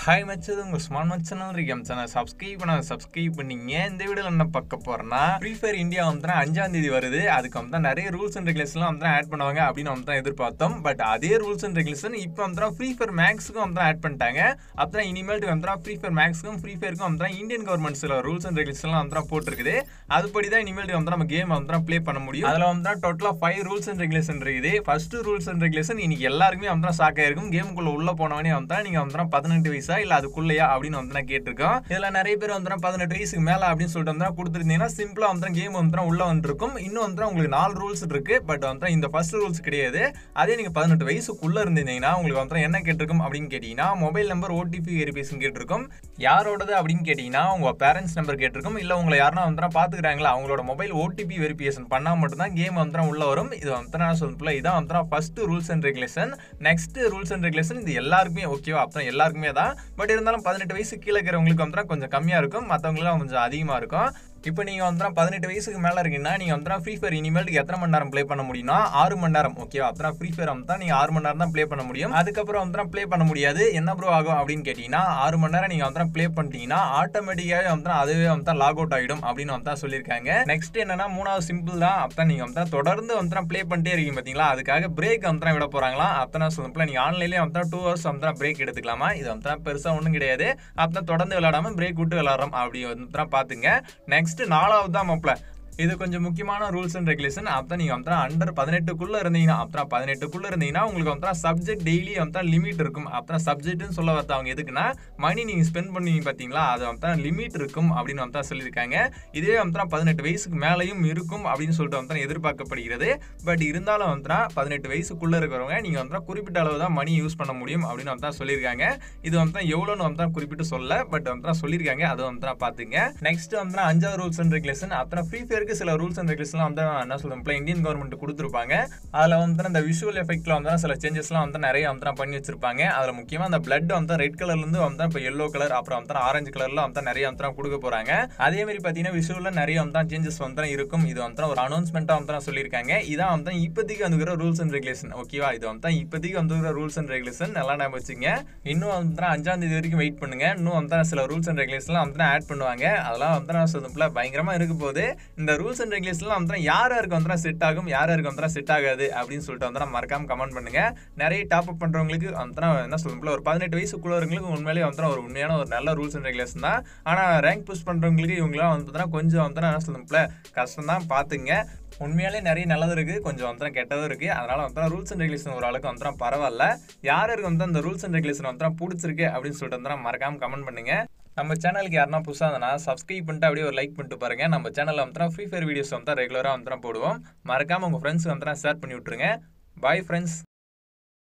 Hi மச்சது உங்கள் smart மச்சனால் இருக்கேன் channel subscribe பண்ணிங்க. இந்த வீடியோவில் என்ன பார்க்க போகிறேன்னா, ஃப்ரீஃபயர் இந்தியா வந்து 5ஆம் தேதி வருது. அதுக்கு வந்து நிறைய ரூல்ஸ் அண்ட் ரெகுலேஷன்லாம் வந்து ஆட் பண்ணுவாங்க அப்படின்னு வந்து எதிர்பார்த்தோம். பட் அதே ரூல்ஸ் அண்ட் ரெகுலேஷன் இப்போ வந்து ஃப்ரீஃபயர் மேக்ஸுக்கும் வந்து ஆட் பண்ணிட்டாங்க. அப்புறம் இனிமேல் வந்து ஃப்ரீஃபயர் மேக்ஸுக்கும் ஃப்ரீஃபயருக்கும் வந்து இந்தியன் கவர்மெண்ட் சில ரூல்ஸ் அண்ட் ரெகுலேஷன்லாம் வந்து போட்டிருக்குது. அதுபடி தான் இனிமேல் வந்து நம்ம கேம் வந்து ப்ளே பண்ண முடியும். அதில் வந்து டோட்டலாக 5 ரூல்ஸ் அண்ட் ரெகுலேஷன் இருக்குது. ஃபர்ஸ்ட் ரூல்ஸ் அண்ட் ரெகுலேஷன் இன்னைக்கு எல்லாருக்குமே வந்து ஷாக் ஆயிருக்கும். கேமுக்குள்ள உள்ள போனவனே வந்து நீங்க வந்து 18 வயசா இல்ல அதுக்குள்ளயா அப்படின்னு வந்து நான் கேட்டிருக்கோம். இதுல நிறைய பேர் வந்து 18 வயசுக்கு மேல அப்படின்னு சொல்லிட்டு வந்து கொடுத்துருந்தீங்கன்னா சிம்பிளா வந்து கேம் வந்து உள்ள வந்துருக்கும். இன்னும் வந்து உங்களுக்கு 4 ரூல்ஸ் இருக்கு. பட் வந்து இந்த ஃபர்ஸ்ட் ரூல்ஸ் கிடையாது. அதே நீங்க 18 வயசுக்குள்ள இருந்தீங்கன்னா உங்களுக்கு வந்து என்ன கேட்டிருக்கும் அப்படின்னு கேட்டீங்கன்னா, மொபைல் நம்பர் ஓடிபி வெரிஃபிகேஷன் கேட்டிருக்கும். யாரோடது அப்படின்னு கேட்டீங்கன்னா உங்க பேரண்ட்ஸ் நம்பர் கேட்டிருக்கும். இல்ல உங்களை யாருன்னா வந்து பாத்துக்கிறாங்களா அவங்களோட மொபைல் ஓடிபி வெரிஃபிகேஷன் பண்ணா மட்டும் தான் கேம் வந்து உள்ள வரும். இது வந்து நான் சொல்ல இதான் வந்து first rules and regulation. Next rules and regulation இது எல்லாருக்குமே ஓகேவா, அப்புறம் எல்லாருக்குமே தான். பட் இருந்தாலும் 18 வயசு கீழே இருக்கிறவங்களுக்கு வந்து கொஞ்சம் கம்மியா இருக்கும், மற்றவங்களும் கொஞ்சம் அதிகமா இருக்கும். இப்போ நீங்கள் வந்து 18 வயசுக்கு மேலே இருக்கீங்கன்னா நீங்கள் வந்து ஃப்ரீஃபயர் இனிமேலுக்கு எத்தனை மணி நேரம் ப்ளே பண்ண முடியும்னா 6 மணி நேரம். ஓகேவா, அப்புறம் ஃப்ரீஃபயர் வந்து நீங்கள் 6 மணி நேரம் தான் ப்ளே பண்ண முடியும். அதுக்கப்புறம் வந்து ப்ளே பண்ண முடியாது. என்ன ப்ரோ ஆகும் அப்படின்னு கேட்டிங்கன்னா, 6 மணி நேரம் நீங்கள் வந்து ப்ளே பண்ணிட்டீங்கன்னா ஆட்டோமேட்டிக்காகவே வந்து அதுவே வந்து லாக் அவுட் ஆகிடும் அப்படின்னு வந்து சொல்லியிருக்காங்க. நெக்ஸ்ட் என்னன்னா, மூணாவது சிம்பிள் தான். அப்போ நீங்கள் வந்து தொடர்ந்து வந்து ப்ளே பண்ணிட்டே இருக்கீங்க பார்த்தீங்களா, அதுக்காக பிரேக் வந்து விட போகிறாங்களா. அப்போ நான் சொல்லுங்கள் நீங்கள் ஆன்லைன்லேயே வந்து 2 ஹவர்ஸ் வந்து பிரேக் எடுத்துக்கலாமா. இது வந்து பெருசாக ஒன்றும் கிடையாது. அப்போ தொடர்ந்து விளையாடாமல் பிரேக் விட்டு விளையாடுறோம் அப்படி வந்து பார்த்துங்க. நெக்ஸ்ட் 4வது தான் மாப்ள. இது கொஞ்சம் முக்கியமான ரூல்ஸ் அண்ட் ரெகுலேஷன். அப்போ நீங்கள் வந்து அண்டர் 18க்குள்ள இருந்தீங்கன்னா, அப்புறம் 18க்குள்ள இருந்தீங்கன்னா உங்களுக்கு வந்து சப்ஜெக்ட் டெய்லி வந்து லிமிட் இருக்கும். அப்புறம் சப்ஜெக்ட்னு சொல்ல வரது அவங்க எதுக்குன்னா, மணி நீங்கள் ஸ்பெண்ட் பண்ணுவீங்க பார்த்தீங்களா, அது வந்து லிமிட் இருக்கும் அப்படின்னு வந்து சொல்லியிருக்காங்க. இதே வந்து 18 வயசுக்கு மேலேயும் இருக்கும் அப்படின்னு சொல்லிட்டு வந்து எதிர்பார்க்கப்படுகிறது. பட் இருந்தாலும் வந்து 18 வயசுக்குள்ள இருக்கிறவங்க நீங்கள் வந்து குறிப்பிட்ட அளவு தான் மணி யூஸ் பண்ண முடியும் அப்படின்னு வந்து சொல்லியிருக்காங்க. இது வந்து எவ்வளோன்னு வந்து குறிப்பிட்டு சொல்ல, பட் வந்து சொல்லியிருக்காங்க. அதை வந்து பார்த்துங்க. நெக்ஸ்ட் வந்து 5வது ரூல்ஸ் அண்ட் ரெகுலேஷன். அப்புறம் ஃப்ரீஃபயருக்கு சில ரூல்ஸ் அண்ட் ரெகுலேஷன்லாம் வந்து என்ன சொல்லுவோம் இந்தியன் கவர்மெண்ட் கொடுத்துருப்பாங்க. அதில் வந்து அந்த விஷுவல் எஃபெக்ட்ல வந்து சில சேஞ்சஸ்லாம் வந்து நிறைய வந்து பண்ணி வச்சிருப்பாங்க. அதில் முக்கியமாக அந்த பிளட் வந்து ரெட் கலர்லேருந்து வந்து இப்போ எல்லோ கலர் அப்புறம் வந்து ஆரஞ்சு கலர்ல வந்து நிறைய வந்து கொடுக்க போறாங்க. அதே மாதிரி பார்த்தீங்கன்னா விஷுவலில் நிறைய வந்து சேஞ்சஸ் வந்து இருக்கும். இது வந்து ஒரு அனௌன்ஸ்மெண்ட்டாக வந்து சொல்லியிருக்காங்க. இதான் வந்து இப்போதைக்கு வந்துக்கிற ரூல்ஸ் அண்ட் ரெகுலேஷன். ஓகேவா, இது வந்து இப்போதைக்கு வந்துக்கிற ரூல்ஸ் அண்ட் ரெகுலேஷன் நல்லா ஞாபகம் வச்சுங்க. இன்னும் வந்து 5ஆம் தேதி வரைக்கும் வெயிட் பண்ணுங்க. இன்னும் வந்து சில ரூல்ஸ் அண்ட் ரெகுலேஷன்லாம் வந்து ஆட் பண்ணுவாங்க. அதெல்லாம் வந்து நான் சொல்லும்போது பயங்கரமா இருக்க போது. இந்த ரூல்ஸ் அண்ட் ரெகுலேஷன்லாம் வந்து யாருக்கு வந்து செட் ஆகும், யாருக்கு வந்து செட் ஆகாது அப்படின்னு சொல்லிட்டு வந்து மறக்காம கமெண்ட் பண்ணுங்க. நிறைய டாப் அப் பண்றவங்களுக்கு வந்து என்ன சொல்லும்போது ஒரு 18 வயசுக்குள்ளவங்களுக்கு உண்மையிலேயே வந்து ஒரு உண்மையான ஒரு நல்ல ரூல்ஸ் அண்ட் ரெகுலேஷன் தான். ஆனா ரேங்க் புஷ் பண்றவங்களுக்கு இவங்களாம் வந்து கொஞ்சம் வந்து என்ன சொல்லும்போது கஷ்டம் தான். பாத்துங்க, உண்மையாலே நிறைய நல்லது இருக்கு, கொஞ்சம் வந்து கெட்டதும் இருக்கு. அதனால வந்து ரூல்ஸ் அண்ட் ரெகுலேஷன் ஒரு அளவுக்கு வந்து பரவாயில்ல. யாருக்கு வந்து அந்த ரூல்ஸ் அண்ட் ரெகுலேஷன் வந்து பிடிச்சிருக்கு அப்படின்னு சொல்லிட்டு வந்து மறக்காம கமெண்ட் பண்ணுங்க. நம்ம சேனலுக்கு யாருன்னா புதுசாக இருந்தா சப்ஸ்கிரைப் பண்ணிட்டு அப்படியே ஒரு லைக் பண்ணிட்டு பாருங்க. நம்ம சேனலில் வந்து ஃப்ரீ ஃபயர் வீடியோஸ் வந்து ரெகுலராக வந்து போடுவோம். மறக்காம உங்க ஃப்ரெண்ட்ஸ் வந்து ஷேர் பண்ணி விட்டுருங்க. Bye friends.